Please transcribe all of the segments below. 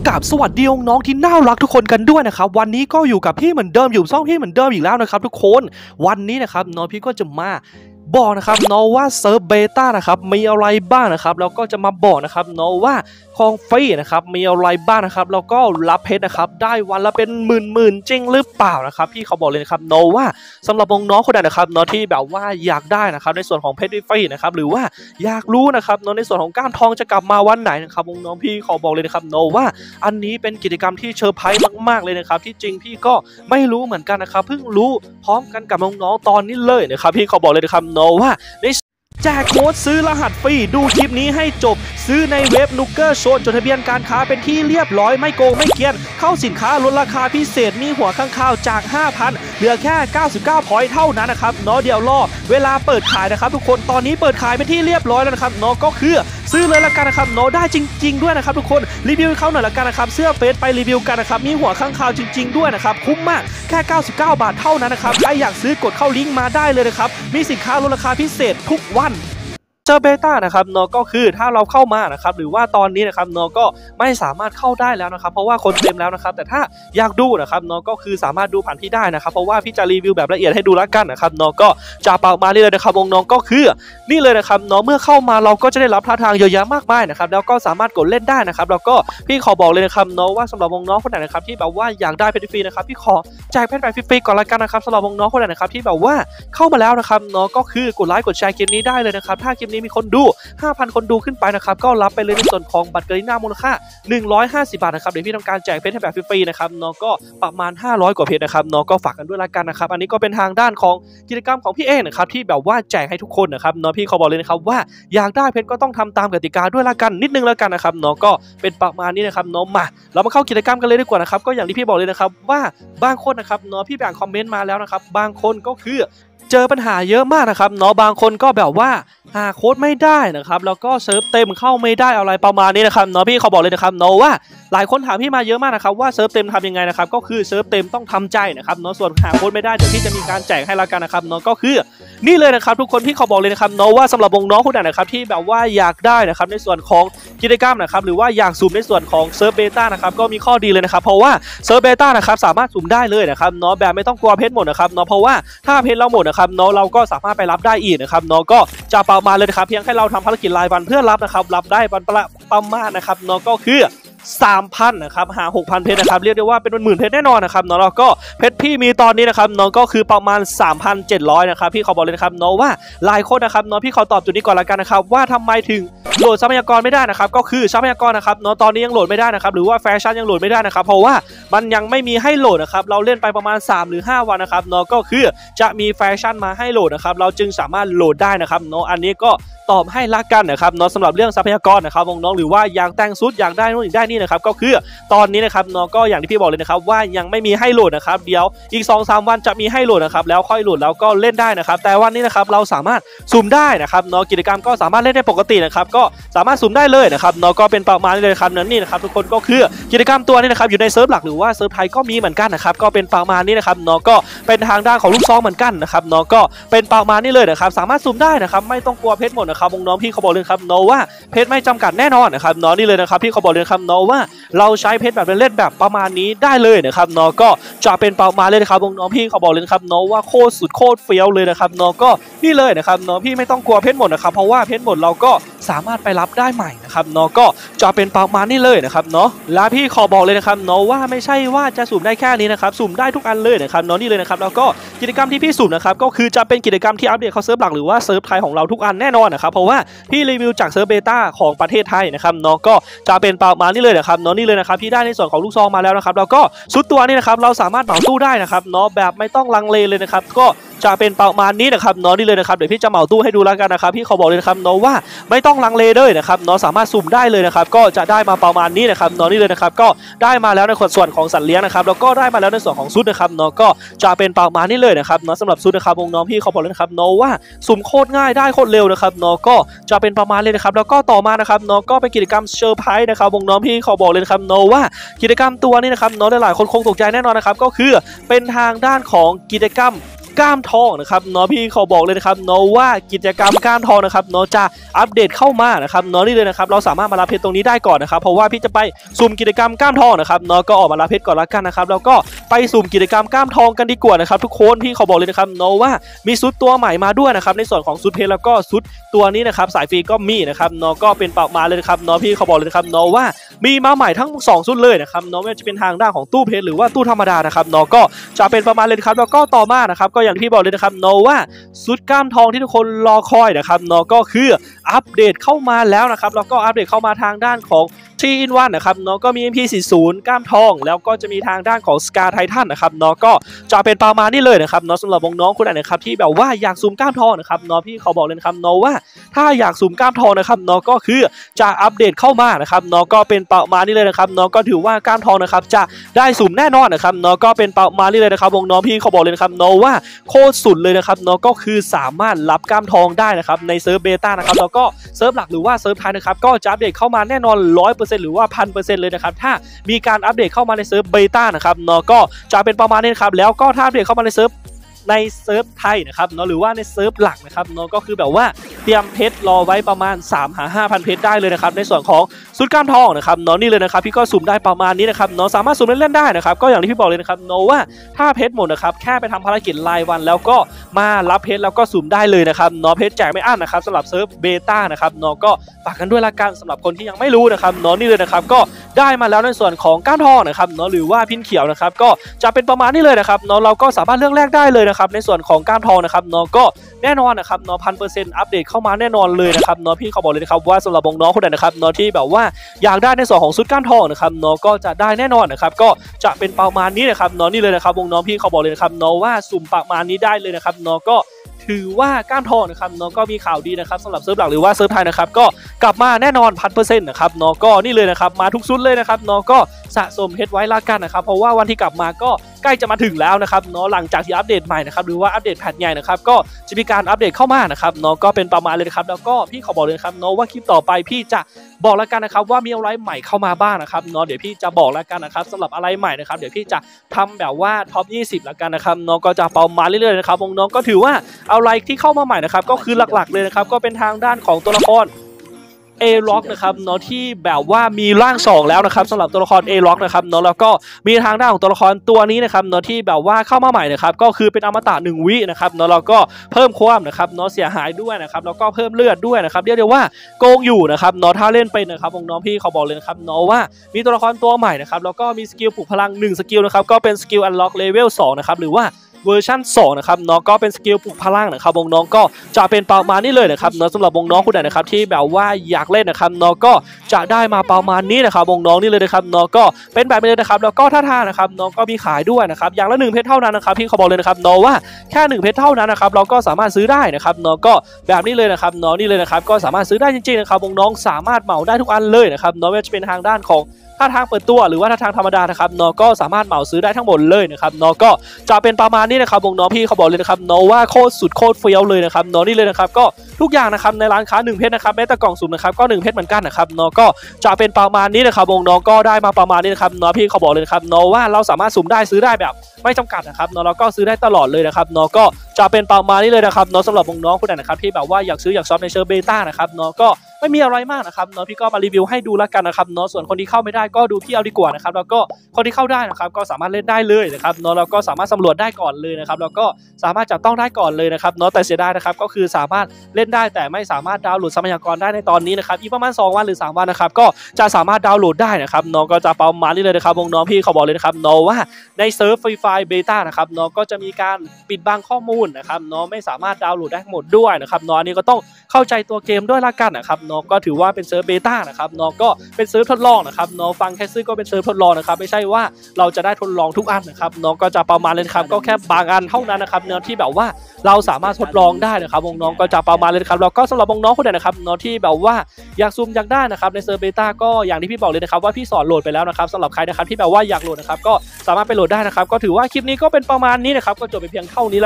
กับสวัสดีน้องที่น่ารักทุกคนกันด้วยนะครับวันนี้ก็อยู่กับพี่เหมือนเดิมอยู่ช่องพี่เหมือนเดิมอีกแล้วนะครับทุกคนวันนี้นะครับน้องพี่ก็จะมาบอกนะครับน้องว่าเซิร์ฟเบต้านะครับมีอะไรบ้างนะครับแล้วก็จะมาบอกนะครับน้องว่าของฟรีนะครับมีอะไรบ้างนะครับแล้วก็รับเพชรนะครับได้วันละเป็นหมื่นจริงหรือเปล่านะครับพี่เขาบอกเลยนะครับน้องว่าสำหรับน้องคนไหนนะครับน้องที่แบบว่าอยากได้นะครับในส่วนของเพชรฟรีนะครับหรือว่าอยากรู้นะครับน้องในส่วนของก้านทองจะกลับมาวันไหนนะครับน้องพี่เขาบอกเลยนะครับน้องว่าอันนี้เป็นกิจกรรมที่เซอร์ไพรส์มากๆเลยนะครับที่จริงพี่ก็ไม่รู้เหมือนกันนะครับเพิ่งรู้พร้อมกันกับน้องๆตอนนี้เลยนะครับพี่เขาบอกเลยนะครับน้องว่าแจกโค้ดซื้อรหัสฟรีดูคลิปนี้ให้จบซื้อในเว็บนุกเกอร์โชนจดทะเบียนการค้าเป็นที่เรียบร้อยไม่โกงไม่เกียนเข้าสินค้าลดราคาพิเศษมีหัวข้างข่าวจาก 5,000 เหลือแค่ 99 พอยต์เท่านั้นนะครับเนาะเดี๋ยวรอเวลาเปิดขายนะครับทุกคนตอนนี้เปิดขายเป็นที่เรียบร้อยแล้วนะครับเนาะก็คือซื้อเลยละกันนะครับเนาะได้จริงๆด้วยนะครับทุกคนรีวิวเขาหน่อยละกันนะครับเสื้อเฟซไปรีวิวกันนะครับมีหัวข้างข่าวจริงๆด้วยนะครับคุ้มมากแค่99 บาทเท่านั้นนะครับใครอยากซื้อกดเข้าลิงก์มาได้เลยนะครับมีสินค้าลดราคาพิเศษทุกวันเจอเบต้านะครับเนาะก็คือถ้าเราเข้ามานะครับหรือว่าตอนนี้นะครับเนาะก็ไม่สามารถเข้าได้แล้วนะครับเพราะว่าคนเต็มแล้วนะครับแต่ถ้าอยากดูนะครับเนาะก็คือสามารถดูผ่านพี่ได้นะครับเพราะว่าพี่จะรีวิวแบบละเอียดให้ดูละกันนะครับเนาะก็จะเป่ามาเลยนะครับน้องก็คือนี่เลยนะครับเนาะเมื่อเข้ามาเราก็จะได้รับท่าทางเยอะแยะมากมายนะครับแล้วก็สามารถกดเล่นได้นะครับแล้วก็พี่ขอบอกเลยนะครับเนาะว่าสำหรับน้องคนไหนนะครับที่แบบว่าอยากได้เพชรฟรีนะครับพี่ขอแจกเพชรแบบฟรีก่อนละกันนะครับสำหรับน้องคนไหนนะครับที่แบบว่าเข้ามาแล้วนะครับเนาะก็คือกดไลค์กดแชร์คลิปนี้ได้เลยนะครับถ้าคลิปนี้มีคนดู 5,000 คนดูขึ้นไปนะครับก็รับไปเลยในส่วนของบัตรกรีน่ามูลค่า150 บาทนะครับเดี๋ยวพี่ทำการแจกเพชรแบบฟรีๆนะครับเนาะก็ประมาณ500 กว่าเพชรนะครับเนาะก็ฝากกันด้วยละกันนะครับอันนี้ก็เป็นทางด้านของกิจกรรมของพี่เองนะครับที่แบบว่าแจกให้ทุกคนนะครับเนาะพี่เขาบอกเลยนะครับว่าอยากได้เพชรก็ต้องทำตามกติกาด้วยละกันนิดนึงละกันนะครับเนาะก็เป็นประมาณนี้นะครับเนาะมาเรามาเข้ากิจกรรมกันเลยดีกว่านะครับก็อย่างที่พี่บอกเลยนะครับว่าบางคนนะครับเนาะพี่แบ่งคอมเมนต์มาแล้วนะครับบางคนก็คือเจอปัญหาเยอะมากนะครับเนาะบางคนก็แบบว่าหาโค้ดไม่ได้นะครับแล้วก็เซิร์ฟเต็มเข้าไม่ได้อะไรประมาณนี้นะครับเนาะพี่เขาบอกเลยนะครับเนาะว่าหลายคนถามพี่มาเยอะมากนะครับว่าเซิร์ฟเต็มทำยังไงนะครับก็คือเซิร์ฟเต็มต้องทำใจนะครับเนาะส่วนหาโค้ดไม่ได้เดี๋ยวพี่จะมีการแจกให้ละกันนะครับเนาะก็คือนี่เลยนะครับทุกคนพี่เขาบอกเลยนะครับเนาะว่าสำหรับน้องคนไหนนะครับที่แบบว่าอยากได้นะครับในส่วนของกิจกรรมนะครับหรือว่าอยากสุ่มในส่วนของเซิร์ฟเบต้านะครับก็มีข้อดีเลยนะครับเพราะว่าเซิร์ฟเบต้านะครับสามารถสุ่มได้เลยนะครับเนาะแบบไม่ต้องกลัวเพชรหมดนะครับเนาะเพราะว่าถ้าเพชรเราหมดนะครับเนาะเราก็สามารถไปรับได้อีกนะครับเนาะก็จะประมาณเลยนะครับเพียงแค่เราทำภารกิจรายวันเพื่อรับนะครับรับได้ประมาณนะครับเนาะก็คือ3,000 นะครับหา 6,000 เพชรนะครับเรียกได้ว่าเป็น10,000 เพชรแน่นอนนะครับเนาะแล้วก็เพชรพี่มีตอนนี้นะครับเนาะก็คือประมาณ 3,700 นะครับพี่ขอบอกเลยนะครับเนาะว่าหลายคนนะครับเนาะพี่ขอตอบจุดนี้ก่อนละกันนะครับว่าทำไมถึงโหลดทรัพยากรไม่ได้นะครับก็คือทรัพยากรนะครับเนาะตอนนี้ยังโหลดไม่ได้นะครับหรือว่าแฟชั่นยังโหลดไม่ได้นะครับเพราะว่ามันยังไม่มีให้โหลดนะครับเราเล่นไปประมาณ3 หรือ 5 วันนะครับเนาะก็คือจะมีแฟชั่นมาให้โหลดนะครับเราจึงสามารถโหลดได้นะครับเนาะอันนี้ก็ตอบให้ละกันนะครับเนาะสำหรับเรื่องทรัพยากรนะครับน้องๆหรือว่าอยากแต่งชุดอยากได้นู่นได้นี่นะครับก็คือตอนนี้นะครับเนาะก็อย่างที่พี่บอกเลยนะครับว่ายังไม่มีให้โหลดนะครับเดี๋ยวอีก 2-3 วันจะมีให้โหลดนะครับแล้วค่อยโหลดแล้วก็เล่นได้นะครับแต่วันนี้นะครับเราสามารถสุ่มได้นะครับเนาะกิจกรรมก็สามารถเล่นได้ปกตินะครับก็สามารถสุ่มได้เลยนะครับเนาะก็เป็นประมาณนี้เลยครับนี่นะครับทุกคนก็คือกิจกรรมตัวนี้นะครับอยู่ในเซิร์ฟหลักหรือว่าเซิร์ฟไทยก็มีเหมือนกันนะครับก็เป็นประมาณนี้นะครับเนาะก็เป็นทางด้านของลูกซองเหมือนกันนะครับเนาะก็เป็นประมาณนี้เลยนะครับสามารถสุ่มได้นะครับไม่ต้องกลัวเพชรหมดนะครับน้องพี่เขาบอกเลยครับเนาะว่าเพชรไม่จำกัดแน่นอนนะครับเนาะนี่เลยนะครับพี่เขาบอกเลยครับเนาะว่าเราใช้เพชรแบบเล่นแบบประมาณนี้ได้เลยนะครับเนาะก็จะเป็นประมาณเลยนะครับน้องพี่เขาบอกเลยครับเนาะว่าโคตรสุดโคตรเฟี้ยวเลยนะครับเนาะก็นี่เลยนะครับเนาะพี่ไม่ต้องกลัวเพชรหมดนะครับเพราะว่าเพชรหมดเราก็สามารถไปรับได้ใหม่นะครับเนาะก็จะเป็นประมาณนี้เลยนะครับเนาะและพี่ขอบอกเลยนะครับเนาะว่าไม่ใช่ว่าจะสุ่มได้แค่นี้นะครับสุ่มได้ทุกอันเลยนะครับเนาะนี่เลยนะครับแล้วก็กิจกรรมที่พี่สุ่มนะครับก็คือจะเป็นกิจกรรมที่อัปเดตเข้าเซิร์ฟหลักหรือว่าเซิร์ฟไทยของเราทุกอันแน่นอนนะครับเพราะว่าพี่รีวิวจากเซิร์ฟเบต้าของประเทศไทยนะครับเนาะก็จะเป็นประมาณนี้เลยนะครับเนาะนี่เลยนะครับพี่ได้ในส่วนของลูกซองมาแล้วนะครับแล้วก็ชุดตัวนี้นะครับเราสามารถเหมาตู้ได้นะครับเนาะแบบไม่ต้องลังเลเลยนะครับก็จะเป็นประมาณนี้นะครับเนาะนี่เลยนะครับเดี๋ยวพี่จะเหมาตู้ให้ดูแล้วกันนะครับพี่ขอบอกเลยนะครับเนาะว่าไม่ต้องลังเลเลยนะครับเนาะสามารถสุ่มได้เลยนะครับก็จะได้มาประมาณนี้นะครับเนาะนี่เลยนะครับก็ได้มาแล้วในส่วนของสัตว์เลี้ยงนะครับแล้วก็ได้มาแล้วในส่วนของชุดนะครับเนาะก็จะเป็นประมาณนี้เลยนะครับเนาะสำหรับชุดนะครับน้องพี่เขาบอกเลยนะครับเนาะว่าสุ่มโคตรง่ายได้โคตรเร็วนะครับเนาะก็จะเป็นประมาณเลยนะครับแล้วก็ต่อมานะครับเนาะก็เป็นกิจกรรมเซอร์ไพรส์นะครับน้องพี่เขาบอกเลยนะครับเนาะว่ากิจกรรมตัวนี้นะครับเนาะหลายคนคงตกใจแน่นอนนะครับก็คือเป็นทางด้านของกิจกรรมกล้ามทองนะครับเนาะพี่ขอบอกเลยนะครับเนาะว่ากิจกรรมกล้ามทองนะครับเนาะจะอัปเดตเข้ามานะครับเนาะนี่เลยนะครับเราสามารถมารับเพชรตรงนี้ได้ก่อนนะครับเพราะว่าพี่จะไปสุ่มกิจกรรมกล้ามทองนะครับเนาะก็ออกมารับเพชรก่อนละกันนะครับแล้วก็ไปสุ่มกิจกรรมกล้ามทองกันดีกว่านะครับทุกคนพี่ขอบอกเลยนะครับเนาะว่ามีชุดตัวใหม่มาด้วยนะครับในส่วนของชุดเพชรแล้วก็ชุดตัวนี้นะครับสายฟรีก็มีนะครับเนาะก็เป็นเป่ามาเลยนะครับเนาะพี่ขอบอกเลยนะครับเนาะว่ามีมาใหม่ทั้ง2ชุดเลยนะครับเนาะไม่ว่าจะเป็นทางด้านของตู้เพชรหรือว่าตู้ธรรมดานะครับเนาะก็จะเป็นประมาณเลยครับแล้วก็ต่อมานะครับก็อย่างที่บอกเลยนะครับเนาะว่าชุดกล้ามทองที่ทุกคนรอคอยนะครับเนาะก็คืออัปเดตเข้ามาแล้วนะครับแล้วก็อัปเดตเข้ามาทางด้านของ3-in-1นะครับเนาะก็มี MP40 กล้ามทองแล้วก็จะมีทางด้านของ Scar Titan นะครับเนาะก็จะเป็นประมาณนี้เลยนะครับเนาะสำหรับน้องๆคนไหนนะครับที่แบบว่าอยากซูมกล้ามทองนะครับเนาะพี่เขาบอกเลยนะครับเนาะว่าถ้าอยากซูมกล้ามทองนะครับเนาะก็คือจะอัปเดตเข้ามานะครับเนาะก็เป็นประมาณนี้เลยนะครับเนาะก็ถือว่ากล้ามทองนะครับจะได้ซูมแน่นอนนะครับเนาะก็เป็นประมาณนี้เลยนะครับน้องๆพี่เขาบอกเลยนะครับเนาะว่าโคตรสุดเลยนะครับเนาะก็คือสามารถรับกล้ามทองได้นะครับในเซิร์ฟเบต้านะครับแล้วก็เซิร์ฟหลักหรือว่าเซิร์ฟไทยนะครับก็จะอัปเดตเข้ามาแน่นอน 100% หรือว่า 1,000% เลยนะครับถ้ามีการอัปเดตเข้ามาในเซิร์ฟเบต้านะครับเนาะก็จะเป็นประมาณนี้ครับแล้วก็ถ้าอัปเดตเข้ามาในเซิร์ฟไทยนะครับเนาะหรือว่าในเซิร์ฟหลักนะครับเนาะก็คือแบบว่าเตรียมเพชรรอไว้ประมาณ 3-5,000 เพชรได้เลยนะครับในส่วนของชุดกล้ามทองนะครับเนาะนี่เลยนะครับพี่ก็สุ่มได้ประมาณนี้นะครับเนาะสามารถสุ่มเล่นๆได้นะครับก็อย่างที่พี่บอกเลยนะครับเนาะว่าถ้าเพชรหมดนะครับแค่ไปทำภารกิจรายวันแล้วก็มารับเพชรแล้วก็สุ่มได้เลยนะครับเนาะเพชรแจกไม่อั้นนะครับสำหรับเซิร์ฟเบต้านะครับเนาะก็ฝากกันด้วยละกันสำหรับคนที่ยังไม่รู้นะครับเนาะนี่เลยนะครับก็ได้มาแล้วในส่วนของกล้ามทองนะครับเนาะหรือว่าพินเขียวนะครับก็จะเป็นประมาณนี้เลยนะครับเนาะเราก็สามารถเลือกแลกได้เลยนะครับในส่วนของกล้ามทองนะครับเนาะก็แน่นอนนะครับเนาะ 1,000% อัปเดตเข้ามาแน่นอนเลยนะครับเนาะพี่เขาบอกเลยนะครับว่าสำหรับน้องๆคนไหนนะครับเนาะที่แบบว่าอยากได้ในส่วนของชุดกล้ามทองนะครับเนาะก็จะได้แน่นอนนะครับก็จะเป็นประมาณนี้นะครับเนาะนี่เลยนะครับน้องๆพี่เขาบอกเลยนะครับเนาะว่าสุ่มประมาณนี้ได้เลยนะครับเนาะก็ถือว่าก้านทองนะครับเนาะก็มีข่าวดีนะครับสำหรับเซิร์ฟหลักหรือว่าเซิร์ฟไทยนะครับก็กลับมาแน่นอน 1,000% นะครับเนาะก็นี่เลยนะครับมาทุกชุดเลยนะครับเนาะก็สะสมเพชรไว้ละกันนะครับเพราะว่าวันที่กลับมาก็ใกล้จะมาถึงแล้วนะครับเนาะหลังจากที่อัปเดตใหม่นะครับหรือว่าอัปเดตแพทใหญ่นะครับก็จะมีการอัปเดตเข้ามานะครับเนาะก็เป็นประมาณเลยนะครับแล้วก็พี่ขอบอกเลยครับเนาะว่าคลิปต่อไปพี่จะบอกแล้วกันนะครับว่ามีอะไรใหม่เข้ามาบ้างนะครับเนาะเดี๋ยวพี่จะบอกแล้วกันนะครับสำหรับอะไรใหม่นะครับเดี๋ยวพี่จะทำแบบว่าท็อป 20แล้วกันนะครับเนาะก็จะประมาณเรื่อยๆนะครับน้องๆก็ถือว่าอะไรที่เข้ามาใหม่นะครับก็คือหลักๆเลยนะครับก็เป็นทางด้านของตัวละครA-Lock นะครับเนาะที่แบบว่ามีร่าง2แล้วนะครับสำหรับตัวละคร A-Lock นะครับเนาะแล้วก็มีทางด้านของตัวละครตัวนี้นะครับเนาะที่แบบว่าเข้ามาใหม่นะครับก็คือเป็นอมตะ1 วินะครับเนาะแล้วก็เพิ่มความนะครับเนาะเสียหายด้วยนะครับแล้วก็เพิ่มเลือดด้วยนะครับเรียกได้ว่าโกงอยู่นะครับเนาะถ้าเล่นเป็นนะครับน้องๆพี่เขาบอกเลยนะครับเนาะว่ามีตัวละครตัวใหม่นะครับแล้วก็มีสกิลปลุกพลัง1สกิลนะครับก็เป็นสกิล Unlock Level 2นะครับหรือว่าเวอร์ชัน2นะครับน้องก็เป็นสกิลปลุกพลังนะครับน้องก็จะเป็นประมาณนี้เลยนะครับน้องสำหรับน้องคนไหนนะครับที่แบบว่าอยากเล่นนะครับน้องก็จะได้มาประมาณนี้นะครับน้องนี่เลยนะครับน้องก็เป็นแบบนี้เลยนะครับแล้วก็ท่านะครับน้องก็มีขายด้วยนะครับอย่างละ1เพชรเท่านั้นนะครับพี่เขาบอกเลยนะครับน้องว่าแค่1เพชรเท่านั้นนะครับเราก็สามารถซื้อได้นะครับน้องก็แบบนี้เลยนะครับน้องนี่เลยนะครับก็สามารถซื้อได้จริงๆนะครับน้องสามารถเหมาได้ทุกอันเลยนะครับน้องไม่ว่าจะเป็นทางด้านของถ้าทางเปิดตัวหรือว่าถ้าทางธรรมดานะครับน้องก็สามารถเหมาซื้อได้ทั้งหมดเลยนะครับน้องก็จะเป็นประมาณนี้นะครับน้องพี่เขาบอกเลยนะครับน้องว่าโคตรสุดโคตรเฟี้ยวเลยนะครับน้องนี่เลยนะครับก็ทุกอย่างนะครับในร้านค้า1เพชรนะครับแม้แต่กล่องสุ่มนะครับก็1เพชรเหมือนกันนะครับน้องก็จะเป็นประมาณนี้นะครับน้องก็ได้มาประมาณนี้นะครับน้องพี่เขาบอกเลยนะครับน้องว่าเราสามารถสุ่มได้ซื้อได้แบบไม่จำกัดนะครับน้องเราก็ซื้อได้ตลอดเลยนะครับน้องก็จะเป็นประมาณนี้เลยนะครับน้องสำหรับน้องคนไหนนะครับที่แบบว่าอยากซื้ออยากช็อปในเซิร์ฟเบต้านะครับน้องก็ไม่มีอะไรมากนะครับเนาะพี่ก็มารีวิวให้ดูแล้วกันนะครับเนาะส่วนคนที่เข้าไม่ได้ก็ดูพี่เอาดีกว่านะครับแล้วก็คนที่เข้าได้นะครับก็สามารถเล่นได้เลยนะครับเนาะแล้วก็สามารถสำรวจได้ก่อนเลยนะครับแล้วก็สามารถจับต้องได้ก่อนเลยนะครับเนาะแต่เสียดายนะครับก็คือสามารถเล่นได้แต่ไม่สามารถดาวน์โหลดทรัพยากรได้ในตอนนี้นะครับอีกประมาณ2 วันหรือ3 วันนะครับก็จะสามารถดาวน์โหลดได้นะครับเนาะก็จะประมาณนี้เลยนะครับน้องพี่เขาบอกเลยนะครับเนาะว่าในเซิร์ฟฟรีไฟเบต้านะครับเนาะก็จะมีการปิดบังข้อมูลนะครับเนาะไม่สามารถดาวน์โหลดได้หมดด้วยนะครับเนาะอันนี้ก็ต้องเข้าใจตัวเกมด้วยละกันนะครับเนาะก็ถือว่าเป็นเซิร์ฟเบต้านะครับเนาะก็เป็นเซิร์ฟทดลองนะครับเนาะฟังแค่ซื้อก็เป็นเซิร์ฟทดลองนะครับไม่ใช่ว่าเราจะได้ทดลองทุกอันนะครับเนาะก็จะประมาณเลยครับก็แค่บางอันเท่านั้นนะครับเนาะที่แบบว่าเราสามารถทดลองได้นะครับน้องก็จะประมาณเลยครับแล้วก็สำหรับน้องคนไหนนะครับเนาะที่แบบว่าอยากซูมอยากได้นะครับในเซิร์ฟเบต้าก็อย่างที่พี่บอกเลยนะครับว่าพี่สอนโหลดไปแล้วนะครับสำหรับใครนะครับที่แบบว่าอยากโหลดนะครับก็สามารถไปโหลดได้นะครับก็ถือว่าคลิปนี้ก็เป็นประมาณนี้นะครับก็จบไปเพียงเท่านี้ละกันนะครับ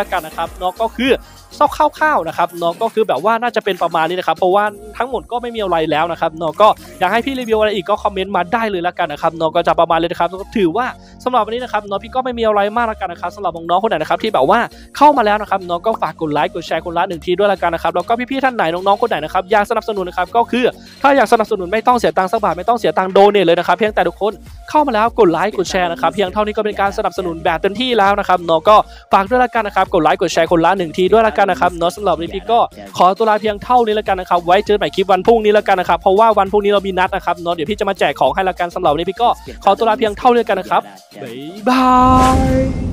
นะครับเนาะก็คือคร่าวๆนะครับเนาะก็คือแบบว่าน่าจะเป็นประมาณนี้นะครับเพราะว่าทั้งหมดก็ไม่มีอะไรแล้วนะครับเนาะก็อยากให้พี่รีวิวอะไรอีกก็คอมเมนต์มาได้เลยละกันนะครับเนาะก็จะประมาณเลยนะครับถือว่าสำหรับวันนี้นะครับเนาะพี่ก็ไม่มีอะไรมากละกันนะครับสำหรับน้องๆคนไหนนะครับที่แบบว่าเข้ามาแล้วนะครับเนาะก็ฝากกดไลค์กดแชร์คนละ1ทีด้วยละกันนะครับแล้วก็พี่ๆท่านไหนน้องๆคนไหนนะครับอยากสนับสนุนนะครับก็คือถ้าอยากสนับสนุนไม่ต้องเสียตังค์สักบาทไม่ต้องเสียตังค์โดเนทเลยนะครับเพียงแต่ทุกคนเข้ามาแล้วกดไลค์กดแชร์นะครับเพียงเท่านี้ก็เป็นการสนับสนุนแบบเต็มที่แล้วนะครับเนาะก็ฝากด้วยละกันนะครับกดไลค์กดแชร์คนละ1ทีด้วยละกันนะครับเนาะสำหรับวันนี้พี่ก็ขอตัวลาเพียงเท่านี้ละกันนะครับไว้เจอใหม่คลิปวันพรุ่งนี้ละกันนะครับเพราะว่าวันพรุ่งนี้เรามีนัดนะครับเนาะเดี๋ยวพี่จะมาแจกของให้ละกันสำหรับวันนี้พี่ก็ขอตัวลาเพียงเท่านี้ละกันนะครับบ๊ายบาย